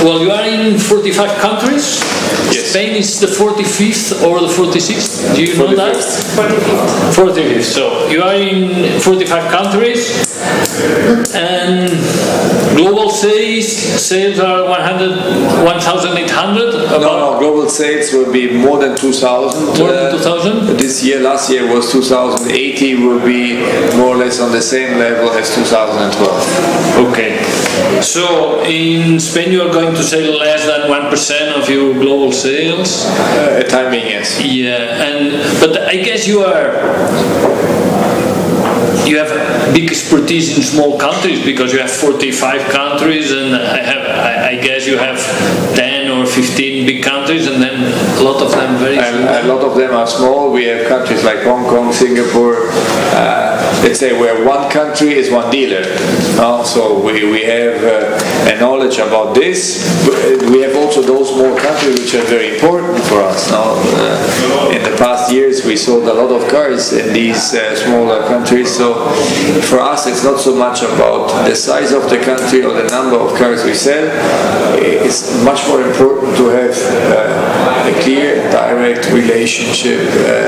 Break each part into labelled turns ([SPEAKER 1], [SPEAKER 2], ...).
[SPEAKER 1] Well, you are in 45 countries.
[SPEAKER 2] Yes.
[SPEAKER 1] Spain is the 45th or the 46th. Do you know that?
[SPEAKER 2] 45th.
[SPEAKER 1] 45th. So you are in 45 countries, and global sales are 1,800.
[SPEAKER 2] No, global sales will be more than 2,000.
[SPEAKER 1] More than 2,000?
[SPEAKER 2] This year, last year was 2,080, will be more or less on the same level as 2012.
[SPEAKER 1] Okay. So in Spain you are going to sell less than 1% of your global sales?
[SPEAKER 2] Timing, yes.
[SPEAKER 1] Yeah, but I guess you have big expertise in small countries, because you have 45 countries, and I guess you have 10 or 15 big countries, and then a lot of them very small.
[SPEAKER 2] A lot of them are small. We have countries like Hong Kong, Singapore, let's say where one country is one dealer. So we have a knowledge about this. We have also those small countries which are very important for us. In the past years we sold a lot of cars in these smaller countries, so for us it's not so much about the size of the country or the number of cars we sell. It's much more important to have a clear, direct relationship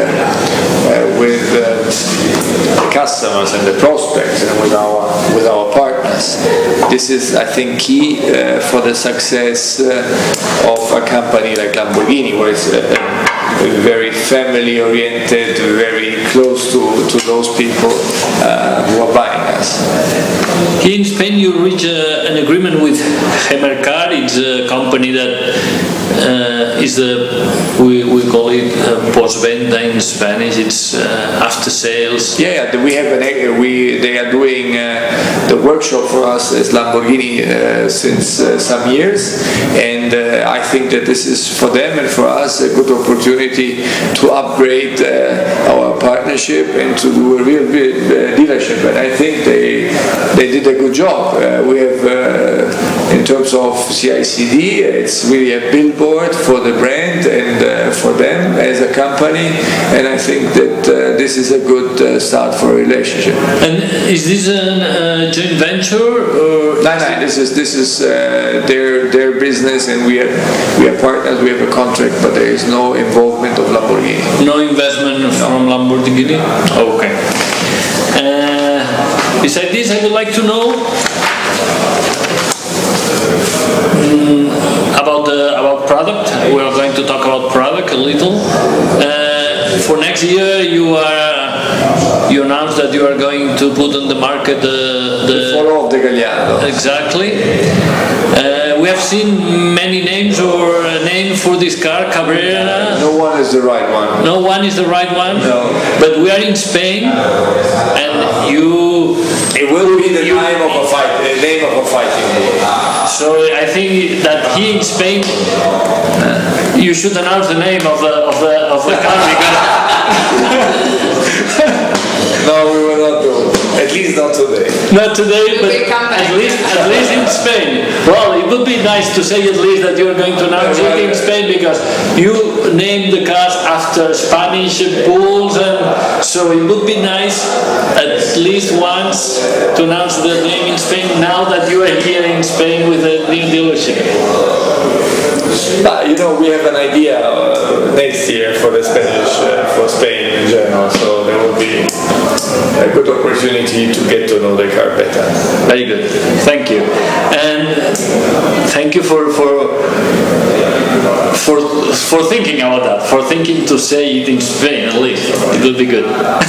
[SPEAKER 2] with the customers and the prospects and with our partners. This is, I think, key for the success of a company like Lamborghini, where it's very family oriented, very close to those people who are buying us.
[SPEAKER 1] Here in Spain you reach an agreement with Gemercar. It's a company that is we call it postventa in Spanish. It's after sales.
[SPEAKER 2] Yeah, we have they are doing the workshop for us as Lamborghini since some years, and I think that this is for them and for us a good opportunity to upgrade our partnership and to do a real dealership. And I think they did a good job. We have in terms of CICD, it's really a billboard for the brand and for them as a company, and I think that this is a good start for a relationship.
[SPEAKER 1] And is this a joint venture? Or
[SPEAKER 2] no, this is their business, and we are partners. We have a contract, but there is no involvement of Lamborghini.
[SPEAKER 1] No investment from Lamborghini? Okay. Besides this, I would like to know about product. We are going to talk about product a little. For next year, you announced that you are going to put on the market the
[SPEAKER 2] Follow of the Gallardo.
[SPEAKER 1] Exactly. We have seen many names or a name for this car, Cabrera.
[SPEAKER 2] No one is the right one.
[SPEAKER 1] No one is the right one.
[SPEAKER 2] No.
[SPEAKER 1] But we are in Spain, and you.
[SPEAKER 2] It will be the name of a fighting bull.
[SPEAKER 1] So I think that here in Spain, you should announce the name of the car, because
[SPEAKER 2] No, we will not do. At least not today.
[SPEAKER 1] Not today, but at least in Spain. Well, it would be nice to say at least that you are going to announce it in Spain, because you named the cars after Spanish bulls, and so it would be nice at least once to announce the name in Spain now that you are here in Spain with a new dealership.
[SPEAKER 2] We have an idea next year for the Spanish, for Spain in general, so there will be a good opportunity to get to know the car better.
[SPEAKER 1] Very good, thank you, and thank you for thinking about that, for thinking to say it in Spain at least. It will be good.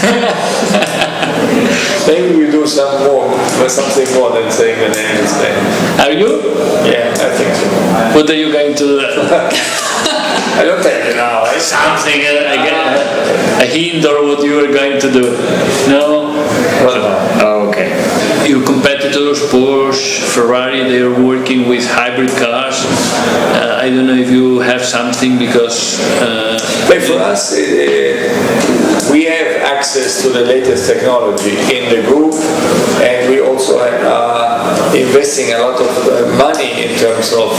[SPEAKER 2] Maybe we do something more than saying the name in Spain.
[SPEAKER 1] Are you?
[SPEAKER 2] Yeah, I think so.
[SPEAKER 1] What are you going to do?
[SPEAKER 2] I don't think you know.
[SPEAKER 1] Something, a hint or what you are going to do? No? Oh, okay. Your competitors, Porsche, Ferrari, they are working with hybrid cars. I don't know if you have something, because...
[SPEAKER 2] But for us, we have access to the latest technology in the group, and we also have investing a lot of money in terms of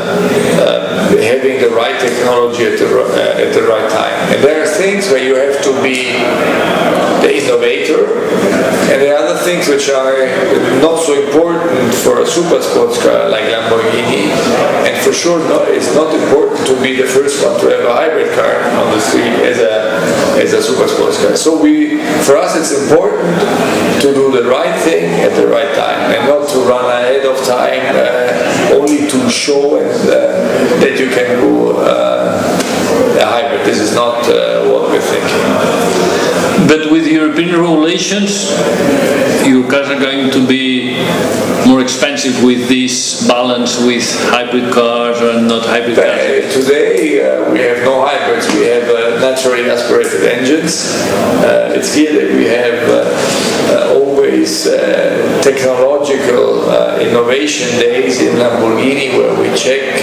[SPEAKER 2] having the right technology at the right time. And there are things where you have to be the innovator, and there are other things which are not so important for a super sports car like Lamborghini, and for sure it's not important to be the first one to have a hybrid car on the street as a super sports car. So for us it's important to do the right thing at the right time and not to run ahead of time only to show that you can do a hybrid. This is not what we're thinking.
[SPEAKER 1] But with European regulations, your cars are going to be more expensive with this balance with hybrid cars and not hybrid cars.
[SPEAKER 2] Today we have no hybrids, we have naturally aspirated engines. It's clear that we have always technological innovation days in Lamborghini where we check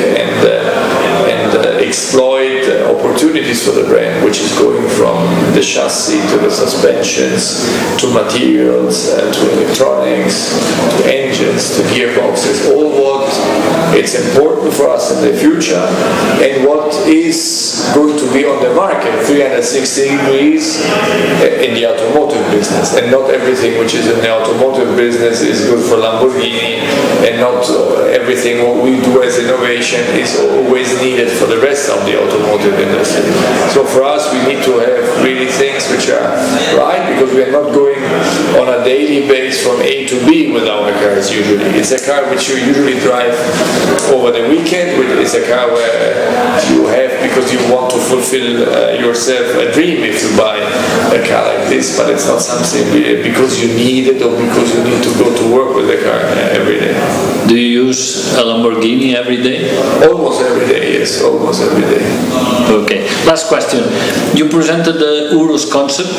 [SPEAKER 2] and exploit opportunities for the brand, which is going from the chassis to the suspensions, to materials, to electronics, to engines, to gearboxes, all what it's important for us in the future and what is going to be on the market 360 degrees in the automotive business. And not everything which is in the automotive business is good for Lamborghini, and not everything what we do as innovation is always needed for the rest of the automotive industry. So for us we need to have really things which are right, because we are not going on a daily basis from A to B with our cars usually. It's a car which you usually drive over the weekend, it's a car where you have because you want to fulfill yourself a dream if you buy a car like this, but it's not something because you need it or because you need to go to work with the car every day.
[SPEAKER 1] Do you use a Lamborghini every day?
[SPEAKER 2] Almost every day, yes, almost every day.
[SPEAKER 1] Okay, last question. You presented the Urus concept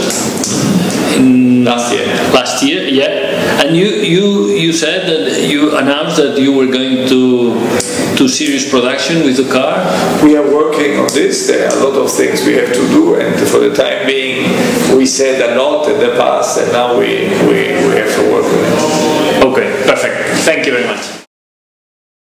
[SPEAKER 1] last year, yeah, and you said that you announced that you were going to series production with the car.
[SPEAKER 2] We are working on this. There are a lot of things we have to do, and for the time being we said a lot in the past, and now we have to work on it.
[SPEAKER 1] Okay, perfect. Thank you very much.